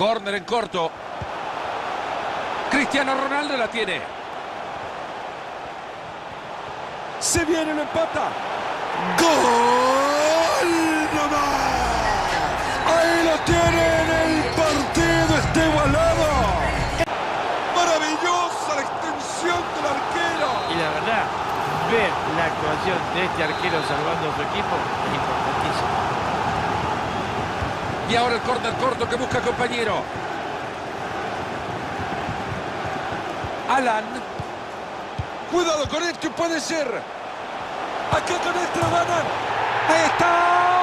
Córner en corto. Cristiano Ronaldo la tiene. Se viene, lo empata. ¡Gol! ¡No más! Ahí lo tienen, el partido está igualado. Maravillosa la extensión del arquero. Y la verdad, ver la actuación de este arquero salvando a su equipo es importantísimo. Y ahora el córner corto que busca compañero. Alan. Cuidado con esto, puede ser. Acá con esto lo ganan. Ahí está.